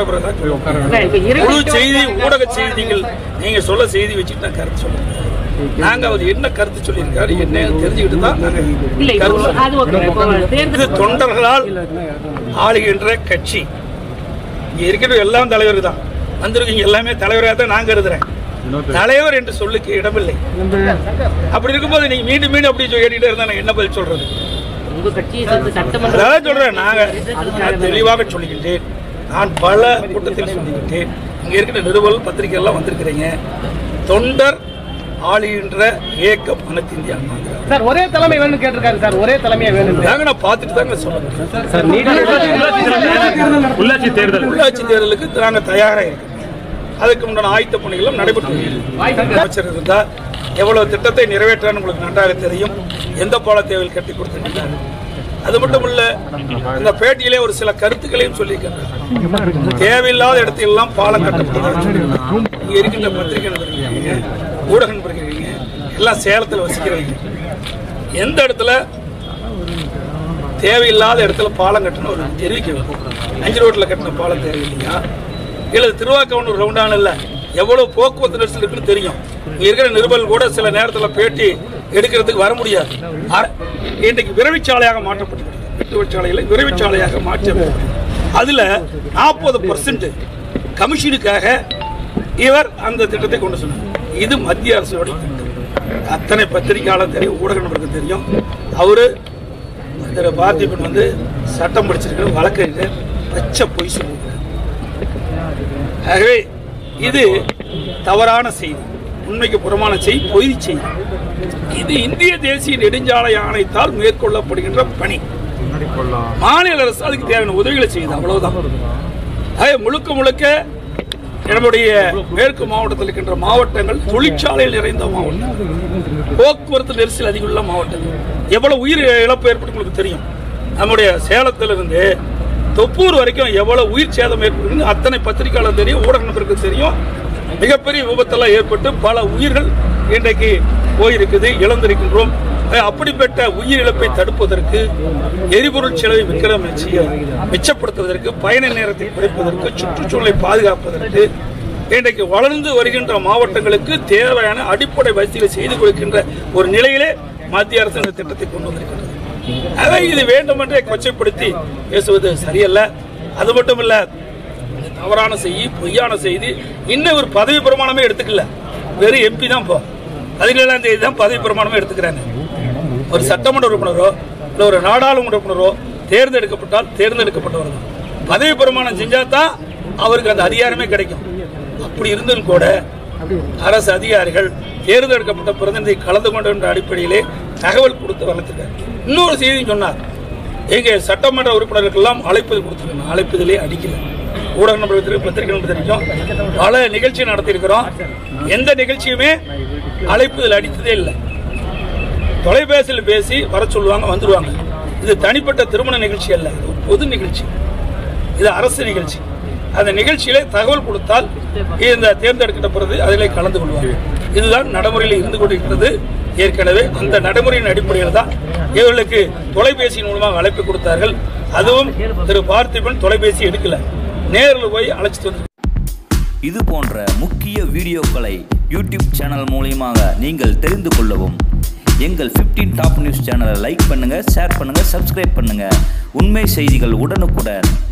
கேட்ட பிறகு முழு செய்தி ஊடக செய்திகள் நீங்க சொல்ல செய்தி வச்சுட்டு நான் கருத்து சொல்லுங்க. நாங்க அவர் என்ன கருத்து சொல்லியிருக்காரு என்ன தெரிஞ்சுக்கிட்டு தான் இது தொண்டர்களால் ஆளுகின்ற கட்சி. இங்க இருக்கிற எல்லாம் தலைவர் தான் வந்திருக்கீங்க, எல்லாமே தலைவராக தான் நான் கருதுறேன். தலைவர் என்று சொல்லுக்கு இடமில்லை. அப்படி இருக்கும்போது நீங்க மீண்டும் மீண்டும் அப்படி கேட்டுட்டே இருந்தா நான் என்ன பதில் சொல்றது? அதான் சொல்றேன், நான் தெளிவாக சொல்லிக்கிட்டேன். நான் பல கூட்டத்தில் சொல்லிக்கிட்டேன். இங்க இருக்கிற நிருபர்கள் பத்திரிகை எல்லாம் வந்திருக்கிறீங்க. தொண்டர் ஆளுகின்ற இயக்கம் அனைத்து இந்தியா சார் ஒரே தலைமை வேணும் கேட்டிருக்காரு சார். ஒரே தலைமையா வேணும் தாங்க நான் பார்த்துட்டு தாங்க சொல்லுங்க. உள்ளாட்சி தேர்தலுக்கு நாங்கள் தயாராக இருக்கோம். அதுக்கு முன்னாடி ஆயத்த பணிகளும் நடைபெற்று அமைச்சர் இருந்தால் எவ்வளவு திட்டத்தை நிறைவேற்றான்னு உங்களுக்கு நன்றாக தெரியும். எந்த பாலத்தை கட்டி கொடுத்துருக்காங்க. அது மட்டும் இல்ல, இந்த பேட்டியிலே ஒரு சில கருத்துக்களையும் சொல்லியிருக்காங்க. தேவையில்லாத இடத்திலெல்லாம் பாலம் கட்டப்பட்டதாக இங்க இருக்கின்ற பத்திரிகை நண்பர்கள், ஊடக நண்பர்கள் எல்லாம் சேலத்தில் வசிக்கிறீங்க. எந்த இடத்துல தேவையில்லாத இடத்துல பாலம் கட்டணும் ஒரு தெரிவிக்க. 5 ரோட்ல கட்டின பாலம் தேவையில்லையா? இல்லை திருவாக்கவனூர் ரவுண்டான இல்லை எவ்வளவு போக்குவரத்து நெரிசல் இருக்குன்னு தெரியும். இங்க இருக்கிற நிருபர்கள் கூட சில நேரத்தில் பேட்டி எடுக்கிறதுக்கு வர முடியாது. இன்றைக்கு விரைவுச்சாலையாக மாற்றப்பட்டிருக்கு. விரைவுச்சாலைகளை விரைவுச்சாலையாக மாற்றப்பட்டு அதுல 40% கமிஷனுக்காக இவர் அந்த திட்டத்தை கொண்டு சொன்னார். இது மத்திய அரசோட திட்டம். அத்தனை பத்திரிகையாளர் தெரியும், ஊடக நபருக்கு தெரியும். அவரு பார்த்திபன் வந்து சட்டம் படிச்சிருக்கிற வழக்கறிஞர் பச்சை பொய் சொல்லியிருக்கிறார். ஆகவே இது தவறான செய்தி, உண்மைக்கு புறமான செய்தி, பொய் செய்தி. இது இந்திய தேசிய நெடுஞ்சாலை ஆணையத்தால் மேற்கொள்ளப்படுகின்ற பணி. மாநில அரசு அதுக்கு தேவையான உதவிகளை செய்யுது, அவ்வளவுதான். முழுக்க முழுக்க நம்முடைய மேற்கு மாவட்டத்தில் இருக்கின்ற மாவட்டங்கள் தொழிற்சாலையில் நிறைந்த மாவட்டம், போக்குவரத்து நெரிசல் அதிகம் உள்ள மாவட்டங்கள். எவ்வளவு உயிர் இழப்பு ஏற்பட்டு உங்களுக்கு தெரியும். நம்முடைய சேலத்திலிருந்து தொப்பூர் வரைக்கும் எவ்வளவு உயிர் சேதம் ஏற்பட்டு அத்தனை பத்திரிகையாளர் தெரியும், ஊடக நபருக்கு தெரியும். மிகப்பெரிய விபத்தெல்லாம் ஏற்பட்டு பல உயிர்கள் இன்றைக்கு போயிருக்குது, இழந்திருக்கின்றோம். அப்படிப்பட்ட உயிர் இழப்பை தடுப்பதற்கு, எரிபொருள் செலவை மிச்சப்படுத்துவதற்கு, பயண நேரத்தை குறைப்பதற்கு, சுற்றுச்சூழலை பாதுகாப்பதற்கு இன்றைக்கு வளர்ந்து வருகின்ற மாவட்டங்களுக்கு தேவையான அடிப்படை வசதிகளை செய்து கொடுக்கின்ற ஒரு நிலையிலே மத்திய அரசு இந்த திட்டத்தை கொண்டு வந்திருக்கிறது. அதை இது வேண்டுமென்றே கொச்சைப்படுத்தி பேசுவது சரியல்ல. அது மட்டும் இல்ல, தவறான செய்தி, பொய்யான செய்தி. இன்னும் ஒரு பதவி பிரமாணமே எடுத்துக்கல, வெறும் எம்பி தான். இப்போ 17ஆம் தேதி தான் பதவி பிரமாணமே எடுத்துக்கிறாங்க. ஒரு சட்டமன்ற உறுப்பினரோ இல்லை ஒரு நாடாளுமன்ற உறுப்பினரோ தேர்ந்தெடுக்கப்பட்டால் தேர்ந்தெடுக்கப்பட்டவர் தான் பதவி பிரமாணம் செஞ்சா தான் அவருக்கு அந்த அதிகாரமே கிடைக்கும். அப்படி இருந்தும் கூட அரசு அதிகாரிகள் தேர்ந்தெடுக்கப்பட்ட பிரதிநிதி கலந்து கொண்ட அடிப்படையிலே தகவல் கொடுத்து வளர்த்துட்டார். இன்னொரு செய்தி சொன்னார், எங்க சட்டமன்ற உறுப்பினர்களுக்கெல்லாம் அழைப்பது கொடுத்துருக்கோம். அழைப்பதிலே அடிக்கல. ஊடக நபர்கள் பத்திரிகை தெரிவிக்கும், பல நிகழ்ச்சி நடத்தியிருக்கிறோம். எந்த நிகழ்ச்சியுமே அழைப்பதில் அடித்ததே இல்லை. தொலைபேசியில் பேசி வர சொல்லுவாங்க, வந்துடுவாங்க. இது தனிப்பட்ட திருமண நிகழ்ச்சி அல்ல, இது பொது நிகழ்ச்சி, இது அரசு நிகழ்ச்சி. அந்த நிகழ்ச்சியிலே தகவல் கொடுத்தால் இந்த தேர்ந்தெடுக்கப்பட்டது அதிலே கலந்து கொள்வாங்க. இதுதான் நடைமுறையில் இருந்து கொண்டிருக்கிறது. ஏற்கனவே அந்த நடைமுறையின் அடிப்படையில் தான் இவர்களுக்கு தொலைபேசியின் மூலமாக அழைப்பு கொடுத்தார்கள். அதுவும் திரு பார்த்திபன் தொலைபேசி எடுக்கல, நேரில் போய் அழைச்சிட்டு வந்து. இது போன்ற முக்கிய வீடியோக்களை யூடியூப் சேனல் மூலமாக நீங்கள் தெரிந்து கொள்ளவும் எங்கள் 15 டாப் நியூஸ் சேனலை லைக் பண்ணுங்கள், ஷேர் பண்ணுங்கள், சப்ஸ்கிரைப் பண்ணுங்கள். உண்மை செய்திகள் உடனுக்குடன்